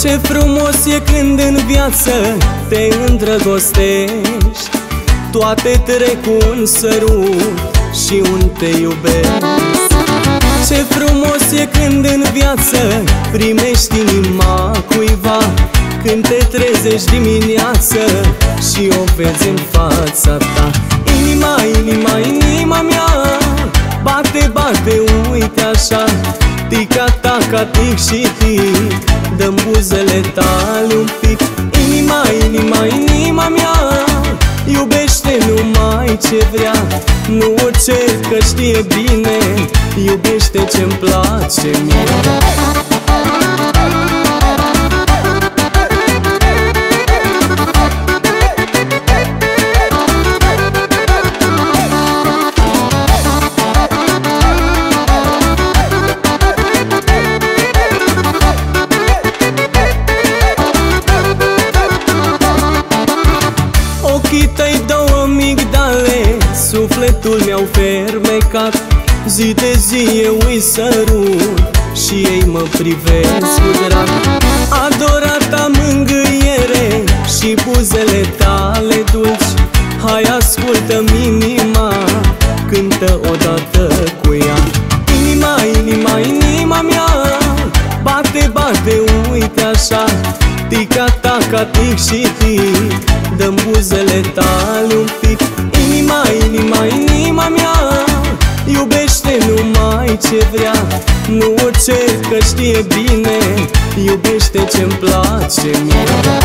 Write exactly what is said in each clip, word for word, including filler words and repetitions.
Ce frumos e când în viață te îndrăgostești, toate trec cu un sărut și un te iubesc. Ce frumos e când în viață primești inima cuiva, când te trezești dimineață și o vezi în fața ta. Inima, inima, inima mea bate, bate, uite așa, tic-tac, tic și tic, dă-mi buzele tale un pic. Inima, inima, inima mea iubește numai ce vrea, nu o cer că știe bine, iubește ce-mi place mie. Ochii tăi două migdale sufletul mi-au fermecat, zi de zi eu îi sărut și ei mă privesc cu drag. Adorata mângâiere și buzele tale dulci, hai ascultă-mi inima, cântă odată cu ea. Inima, inima, inima mea bate, bate, uite așa, tic-tac, tic și tic, dă-mi buzele tale un pic. Inima, inima, inima mea iubește numai ce vrea, nu o cer că știe bine, iubește ce-mi place mie.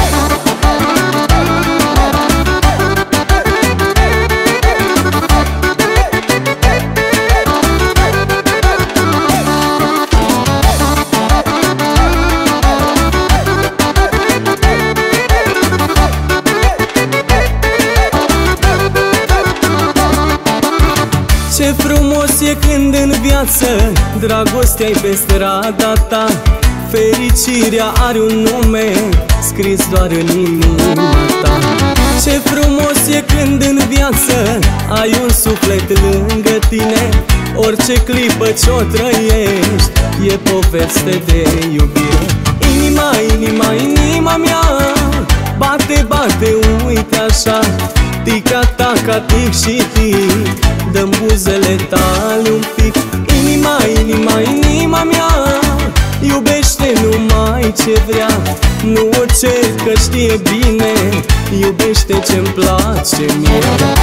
Ce frumos e când în viață dragostea-i pe strada ta, fericirea are un nume scris doar în inima ta. Ce frumos e când în viață ai un suflet lângă tine, orice clipă ce-o trăiești e poveste de iubire. Inima, inima, inima mea bate, bate, uite așa, tic-tac, tic și tic, dă-mi buzele tale un pic. Inima, inima, inima mea iubește numai ce vrea, nu o cer că știe bine, iubește ce-mi place mie.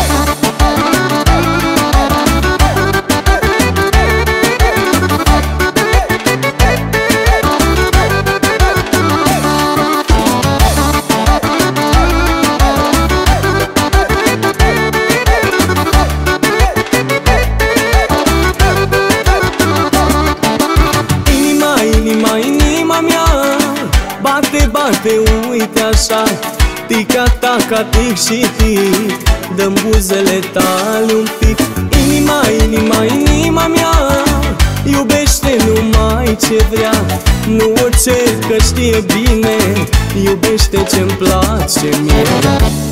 Inima, inima mea bate, bate, uite așa, tic-tac, tic și tic, dă-mi buzele tale un pic. Inima, inima, inima mea iubește numai ce vrea, nu o cer că știe bine, iubește ce-mi place mie.